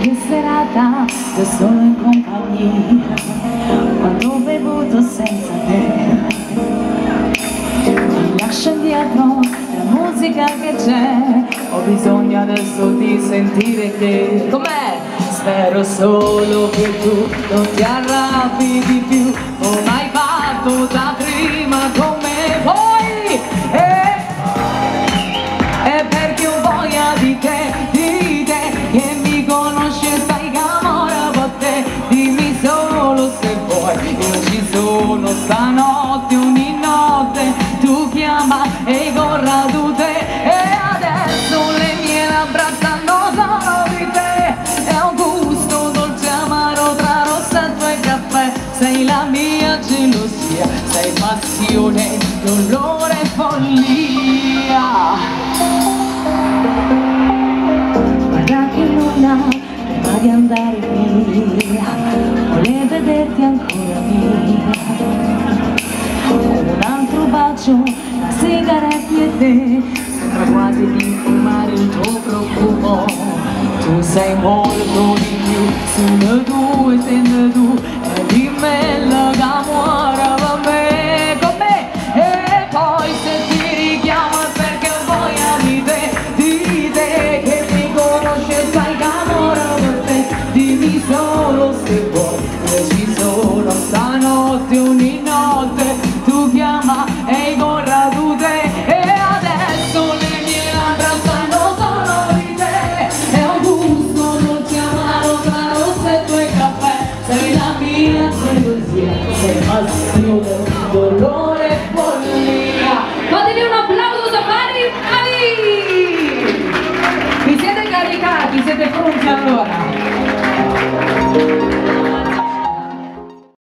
che serata da solo in compagnia, quando ho bevuto senza te. Mi lascio indietro la musica che c'è, ho bisogno adesso di sentire che com'è. Spero solo che tu non ti arrabbi di più, come hai fatto da prima con me. Poi è perché ho voglia di te, che mi conosci e sai che amore a te. Dimmi solo se vuoi, io ci sono stanotte, ogni notte tu chiama e corra tu te. E adesso le mie labbra stanno solo di te, è un gusto dolce amaro tra rossetto e caffè. Sei la mia gelosia, sei passione, dolore e follia. Guarda che luna, prima di andare via, vuole vederti ancora mia. Un altro bacio, la sigaretta e te, sembra quasi di fumare il tuo profumo. Tu sei molto di più, sono due, sei tu, e di me la camera va me, con me. E poi se ti richiamo è perché ho voglia di te, che mi conosci e sai che amore per te. Dimmi solo se vuoi, io ci sono stanotte, ogni notte tu chiama e corra tu te. E adesso le mie labbra stanno solo di te, è un gusto dolce amaro tra rossetto e caffè. Sei la mia gelosia, sei passione, dolore e follia. Fatevi un applauso, Safari! Vi siete caricati, siete pronti?